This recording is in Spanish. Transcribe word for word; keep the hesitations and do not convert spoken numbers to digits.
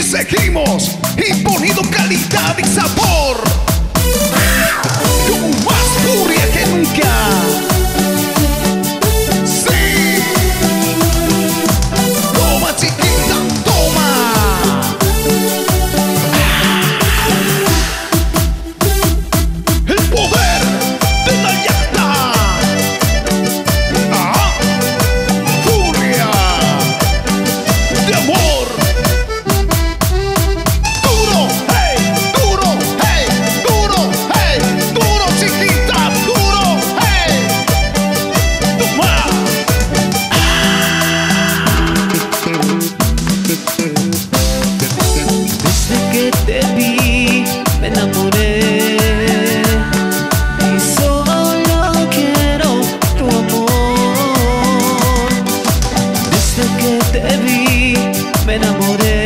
seguimos imponiendo calidad y sabor con más furia que nunca. Sí, toma chiquita, toma. El poder de la llanta. Ah, furia de amor. Duro, hey, duro, hey, duro, hey, duro, chiquita, duro, hey. Toma. Desde que te vi me enamoré y solo quiero tu amor. Desde que te vi me enamoré